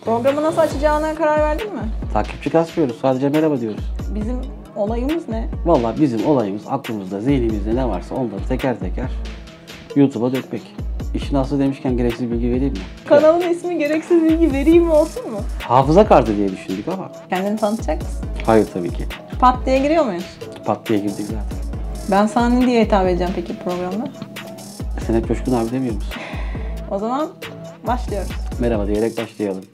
Programı nasıl açacağına karar verdin mi? Takipçi kasmıyoruz. Sadece merhaba diyoruz. Bizim olayımız ne? Vallahi bizim olayımız aklımızda, zihnimizde ne varsa onları teker teker YouTube'a dökmek. İşin aslı demişken gereksiz bilgi vereyim mi? Kanalın ismi gereksiz bilgi vereyim mi olsun mu? Hafıza kartı diye düşündük ama. Kendini tanıtacak mısın? Hayır tabii ki. Pat diye giriyor muyuz? Pat diye girdik zaten. Ben sana ne diye hitap edeceğim peki programda? Sen hep Coşkun abi demiyor musun? O zaman başlıyoruz. Merhaba diyerek başlayalım.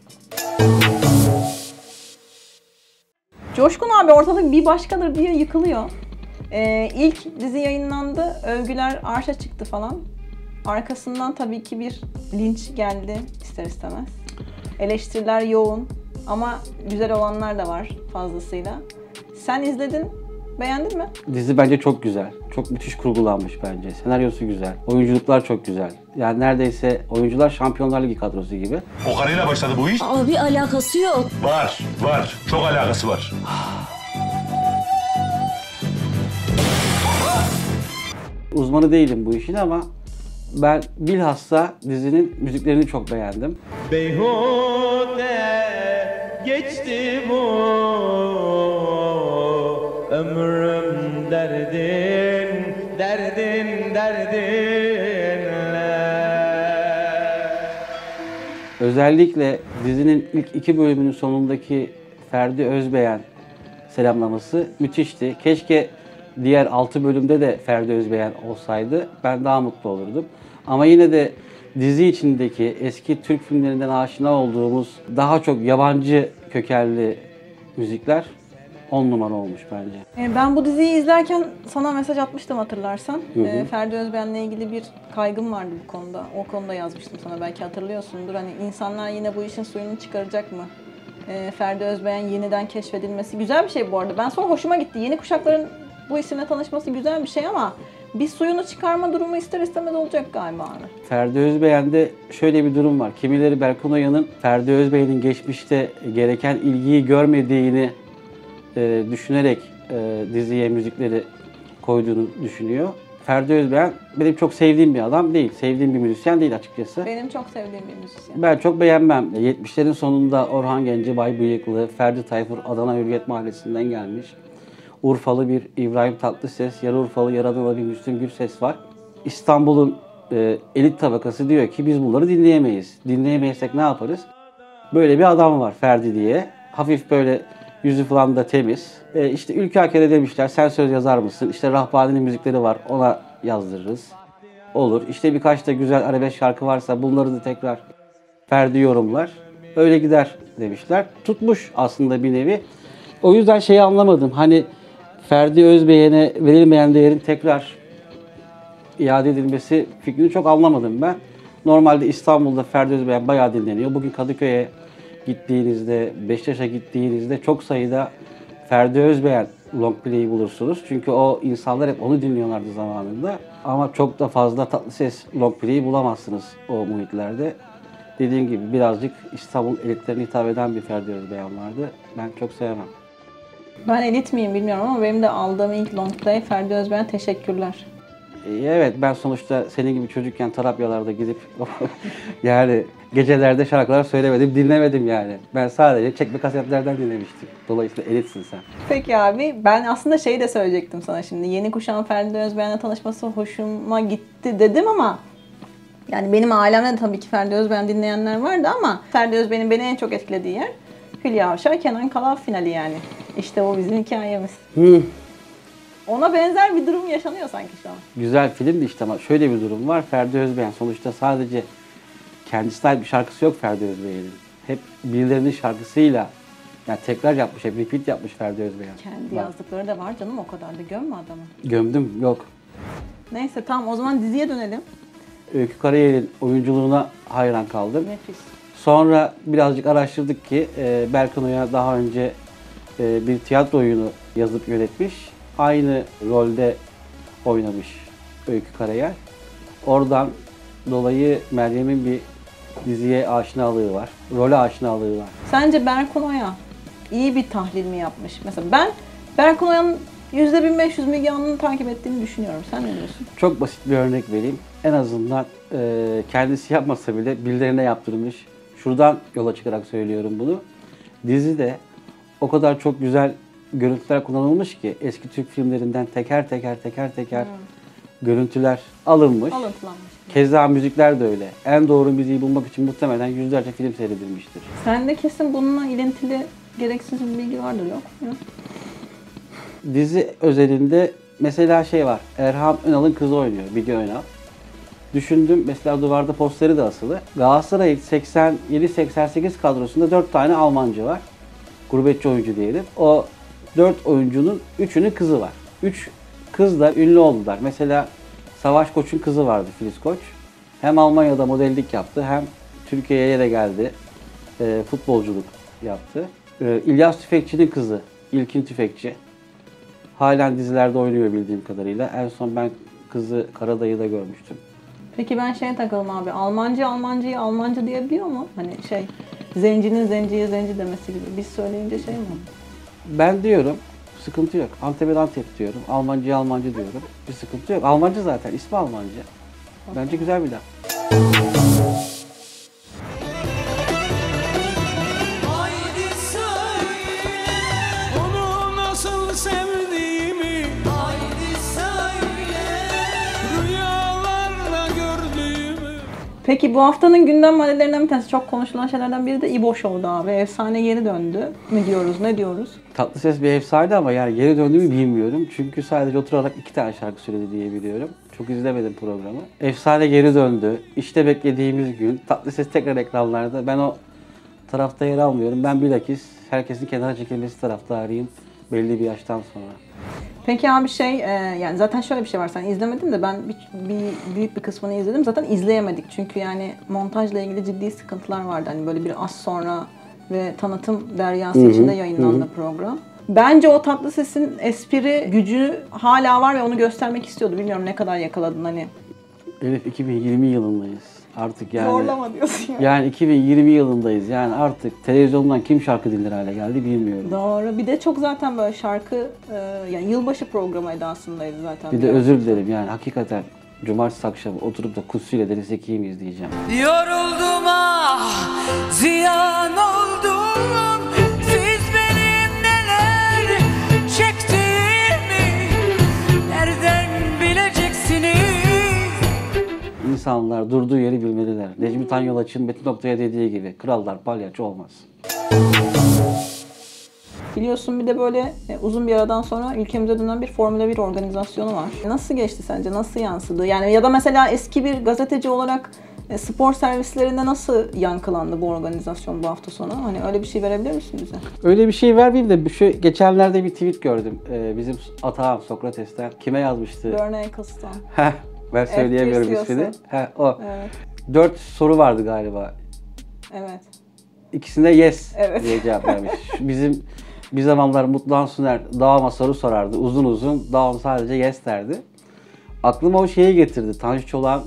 Coşkun abi ortalık bir başkadır diye yıkılıyor. İlk dizi yayınlandı, övgüler arşa çıktı falan. Arkasından tabii ki bir linç geldi ister istemez. Eleştiriler yoğun ama güzel olanlar da var fazlasıyla. Sen izledin, beğendin mi? Dizi bence çok güzel. Çok müthiş kurgulanmış bence. Senaryosu güzel. Oyunculuklar çok güzel. Yani neredeyse oyuncular Şampiyonlar Ligi kadrosu gibi. O karıyla başladı bu iş. Abi alakası yok. Var. Çok alakası var. Uzmanı değilim bu işin ama ben bilhassa dizinin müziklerini çok beğendim. Beyhude geçti bu ömrüm derdinle. Özellikle dizinin ilk 2 bölümünün sonundaki Ferdi Özbeğen selamlaması müthişti. Keşke diğer 6 bölümde de Ferdi Özbeğen olsaydı ben daha mutlu olurdum. Ama yine de dizi içindeki eski Türk filmlerinden aşina olduğumuz daha çok yabancı kökenli müzikler 10 numara olmuş bence. Ben bu diziyi izlerken sana mesaj atmıştım hatırlarsan. Ferdi Özbeğen'le ilgili bir kaygım vardı bu konuda. O konuda yazmıştım sana, belki hatırlıyorsundur. Hani insanlar yine bu işin suyunu çıkaracak mı? Ferdi Özbeğen yeniden keşfedilmesi güzel bir şey bu arada. Ben sonra hoşuma gitti. Yeni kuşakların bu isimle tanışması güzel bir şey ama bir suyunu çıkarma durumu ister istemez olacak galiba abi. Ferdi Özbeğen'de şöyle bir durum var. Kimileri Berkun Oya'nın Ferdi Özbeğen'in geçmişte gereken ilgiyi görmediğini düşünerek diziye müzikleri koyduğunu düşünüyor. Ferdi Özbeğen benim çok sevdiğim bir adam değil. Sevdiğim bir müzisyen değil açıkçası. Benim çok sevdiğim bir müzisyen. Ben çok beğenmem. 70'lerin sonunda Orhan Gencebay bıyıklı, Ferdi Tayfur Adana Hürriyet Mahallesi'nden gelmiş. Urfalı bir İbrahim Tatlıses, yarı Urfalı, yarı Adanalı bir Müslüm Gürses var. İstanbul'un elit tabakası diyor ki biz bunları dinleyemeyiz. Dinleyemezsek ne yaparız? Böyle bir adam var Ferdi diye. Hafif böyle yüzü falan da temiz. İşte Ülke Akere demişler, sen söz yazar mısın? İşte Rahbani'nin müzikleri var, ona yazdırırız. Olur. İşte birkaç da güzel arabesk şarkı varsa bunları da tekrar Ferdi yorumlar. Öyle gider demişler. Tutmuş aslında bir nevi. O yüzden şeyi anlamadım. Hani Ferdi Özbeğen'e verilmeyen değerin tekrar iade edilmesi fikrini çok anlamadım ben. Normalde İstanbul'da Ferdi Özbeğen bayağı dinleniyor. Bugün Kadıköy'e gittiğinizde, Beşiktaş'a gittiğinizde çok sayıda Ferdi Özbeğen long play'i bulursunuz. Çünkü o insanlar hep onu dinliyorlardı zamanında. Ama çok da fazla Tatlıses long play'i bulamazsınız o muhitlerde. Dediğim gibi birazcık İstanbul elitlerine hitap eden bir Ferdi Özbeğen vardı. Ben çok sevmem. Ben elit miyim bilmiyorum ama benim de aldığım ilk long play Ferdi Özbeğen, teşekkürler. Evet, ben sonuçta senin gibi çocukken Tarabyalarda gidip yani gecelerde şarkılar söylemedim, dinlemedim yani. Ben sadece çekme kasetlerden dinlemiştim. Dolayısıyla elitsin sen. Peki abi, ben aslında şey de söyleyecektim sana şimdi. Yeni kuşağın Ferdi Özbeğen'le tanışması hoşuma gitti dedim ama yani benim ailemde de tabii ki Ferdi Özbeğen dinleyenler vardı ama Ferdi Özbeğen'in beni en çok etkilediği yer Hülya Avşar, Kenan Kalav finali yani. İşte o bizim hikayemiz. Ona benzer bir durum yaşanıyor sanki şu an. Güzel filmdi işte ama şöyle bir durum var. Ferdi Özbeğen sonuçta sadece kendisine ait bir şarkısı yok Ferdi Özbeğen'in. Hep birilerinin şarkısıyla yani tekrar yapmış, hep repeat yapmış Ferdi Özbeğen. Kendi yazdıkları da var canım, o kadar da gömme adamı. Gömdüm, yok. Neyse tamam, o zaman diziye dönelim. Öykü Karayel'in oyunculuğuna hayran kaldım. Nefis. Sonra birazcık araştırdık ki Berkun Oya daha önce bir tiyatro oyunu yazıp yönetmiş. Aynı rolde oynamış Öykü Karayel. Oradan dolayı Meryem'in bir diziye aşinalığı var. Role aşinalığı var. Sence Berkun Oya iyi bir tahlil mi yapmış? Mesela ben Berkun Oya'nın %1500 Müge Anlı'nı takip ettiğini düşünüyorum. Sen ne diyorsun? Çok basit bir örnek vereyim. En azından kendisi yapmasa bile birilerine yaptırmış. Şuradan yola çıkarak söylüyorum bunu. Dizide o kadar çok güzel görüntüler kullanılmış ki eski Türk filmlerinden teker teker görüntüler alınmış. Alıntılanmış. Keza müzikler de öyle. En doğru müziği bulmak için muhtemelen yüzlerce film seyredilmiştir. Sende kesin bununla ilintili gereksiz bir bilgi vardır, yok mu? Dizi özelinde mesela şey var. Erhan Önal'ın kızı oynuyor. Bilge Önal. Düşündüm, mesela duvarda posteri de asılı. Galatasaray'ın 87-88 kadrosunda 4 tane Almancı var. Gurbetçi oyuncu diyelim. O 4 oyuncunun 3'ünün kızı var. 3 kız da ünlü oldular. Mesela Savaş Koç'un kızı vardı, Filiz Koç. Hem Almanya'da modellik yaptı, hem Türkiye'ye de geldi. Futbolculuk yaptı. İlyas Tüfekçi'nin kızı, İlkin Tüfekçi. Halen dizilerde oynuyor bildiğim kadarıyla. En son ben kızı Karadayı'da görmüştüm. Peki ben şeye takıldım abi. Almancıyı Almanca diyebiliyor mu? Hani şey, zencinin zenciye zenci demesi gibi. Biz söyleyince şey mi? Ben diyorum, sıkıntı yok. Antep'e Antep diyorum. Almancıya Almancı diyorum. Bir sıkıntı yok. Almancı zaten, ismi Almancı. Bence güzel bir laf. Haydi söyle onu nasıl sevdiğimi. Haydi söyle rüyalarla gördüğümü. Peki bu haftanın gündem maddelerinden bir tanesi, çok konuşulan şeylerden biri de İbo Show'da abi. Efsane geri döndü mü diyoruz, ne diyoruz? Tatlıses bir efsane ama yani geri döndüğümü bilmiyorum. Çünkü sadece oturarak 2 tane şarkı söyledi diye biliyorum. Çok izlemedim programı. Efsane geri döndü. İşte beklediğimiz gün. Tatlıses tekrar ekranlarda. Ben o tarafta yer almıyorum. Ben bilakis herkesin kenara çekilmesi taraftarıyım belli bir yaştan sonra. Peki abi yani zaten şöyle bir şey var, sen izlemedin de ben büyük bir kısmını izledim. Zaten izleyemedik çünkü yani montajla ilgili ciddi sıkıntılar vardı. Hani böyle bir az sonra ve tanıtım deryası içinde yayınlandı program. Bence o Tatlıses'in espri gücü hala var ve onu göstermek istiyordu. Bilmiyorum ne kadar yakaladın hani. Elif, 2020 yılındayız. Artık yani. Zorlama diyorsun ya. Yani 2020 yılındayız. Yani artık televizyondan kim şarkı dinler hale geldi bilmiyorum. Doğru. Bir de çok zaten böyle şarkı, yani yılbaşı programı edasındaydı zaten. Bir de özür dilerim yani hakikaten cumartesi akşamı oturup da Kutsu ile Deniz Zeki'yi mi izleyeceğim? Yoruldum ah, ziyan oldum. Siz benim neler çektiğimi nereden bileceksiniz? İnsanlar durduğu yeri bilmeliler. Necmi Tanyolaç'ın Metin Oktay'a dediği gibi krallar palyaço olmaz. Biliyorsun bir de böyle uzun bir aradan sonra ülkemize dönen bir Formula 1 organizasyonu var. Nasıl geçti sence? Nasıl yansıdı? Yani ya da mesela eski bir gazeteci olarak spor servislerinde nasıl yankılandı bu organizasyon bu hafta sonu? Hani öyle bir şey verebilir misin bize? Öyle bir şey vermeyeyim de şu geçenlerde bir tweet gördüm. Bizim Atahan Sokrates'ten kime yazmıştı? Bernie Ecclestone. Heh, ben söyleyemiyorum F1 ismini. CEO'su. O. Evet. 4 soru vardı galiba. Evet. İkisine yes Evet. diye cevap vermiş. Bizim bir zamanlar Mutluhan Suner Dağım'a soru sorardı. Uzun uzun. Dağım sadece yes derdi. Aklıma o şeyi getirdi. Tanju Çolak'ın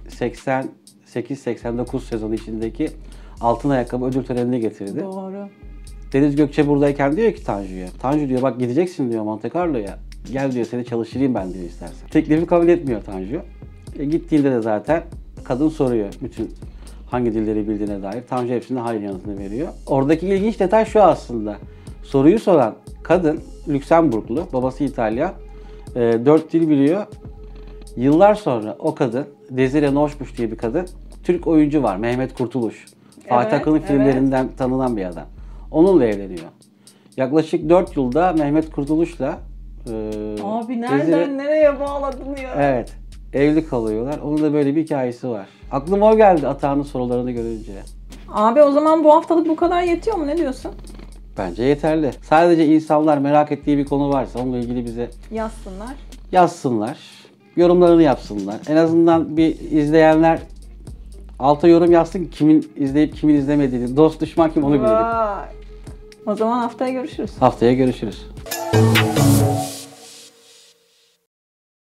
88-89 sezonu içindeki altın ayakkabı ödül törenini getirdi. Doğru. Deniz Gökçe buradayken diyor ki Tanju'ya. Tanju diyor bak gideceksin diyor Monte Carlo'ya. Gel diyor seni çalıştırayım ben diyor istersen. Teklifi kabul etmiyor Tanju. Gittiğinde de zaten kadın soruyor bütün hangi dilleri bildiğine dair. Tanju hepsine hayır yanıtını veriyor. Oradaki ilginç detay şu aslında. Soruyu soran kadın Lüksemburglu, babası İtalyan. 4 dil biliyor. Yıllar sonra o kadın, Desire Noşmuş diye bir kadın, Türk oyuncu var Mehmet Kurtuluş. Fatih Evet, Akın'ın filmlerinden tanınan bir adam. Onunla evleniyor. Yaklaşık 4 yılda Mehmet Kurtuluş'la Abi nereden nereye bağladın ya? evet, evli kalıyorlar. Onun da böyle bir hikayesi var. Aklıma o geldi Atahan'ın sorularını görünce. Abi o zaman bu haftalık bu kadar yetiyor mu? Ne diyorsun? Bence yeterli. Sadece insanlar merak ettiği bir konu varsa onunla ilgili bize Yazsınlar. yazsınlar. Yorumlarını yapsınlar. En azından bir izleyenler alta yorum yazsın ki kimin izleyip kimin izlemediğini. Dost düşman kim onu bilelim. Vay. O zaman haftaya görüşürüz. Haftaya görüşürüz.